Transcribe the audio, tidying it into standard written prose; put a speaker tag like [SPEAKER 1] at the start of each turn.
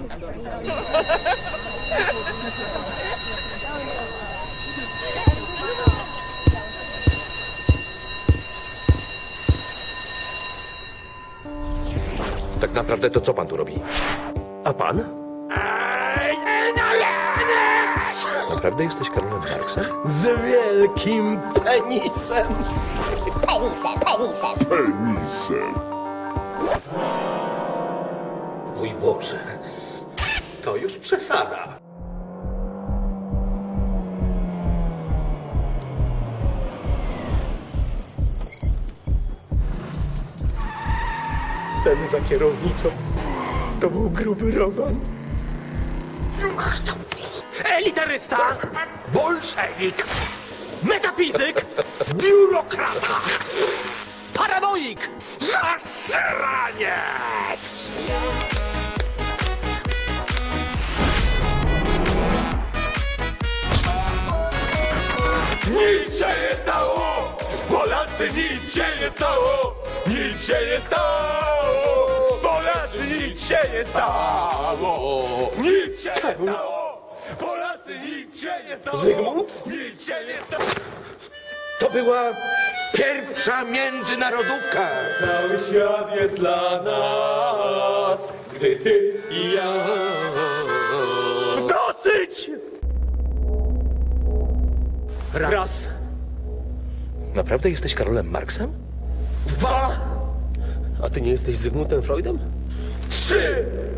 [SPEAKER 1] Tak naprawdę to co pan tu robi?
[SPEAKER 2] A pan?
[SPEAKER 1] Naprawdę jesteś Karolem Marksem?
[SPEAKER 2] Z wielkim penisem.
[SPEAKER 3] Penisem.
[SPEAKER 1] Mój Boże, to już przesada.
[SPEAKER 2] Ten za kierownicą to był gruby Roman. Elitarysta, bolszewik, metafizyk, biurokrata, paranoik, zasraniec!
[SPEAKER 4] Nic się nie stało! Polacy, nic się nie stało! Nic się nie stało! Polacy, nic się nie stało! Nic się nie stało! Polacy, nic się nie stało!
[SPEAKER 2] Zygmunt?
[SPEAKER 4] Nic się nie stało!
[SPEAKER 1] To była pierwsza międzynarodówka.
[SPEAKER 4] Cały świat jest dla nas, gdy ty i ja.
[SPEAKER 2] Dosyć! Raz,
[SPEAKER 1] Naprawdę jesteś Karolem Marksem?
[SPEAKER 2] dwa, a ty nie jesteś Zygmuntem Freudem?
[SPEAKER 4] 3!